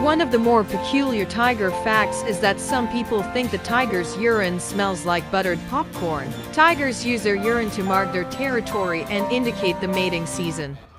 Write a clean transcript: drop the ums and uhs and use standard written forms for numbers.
One of the more peculiar tiger facts is that some people think the tiger's urine smells like buttered popcorn. Tigers use their urine to mark their territory and indicate the mating season.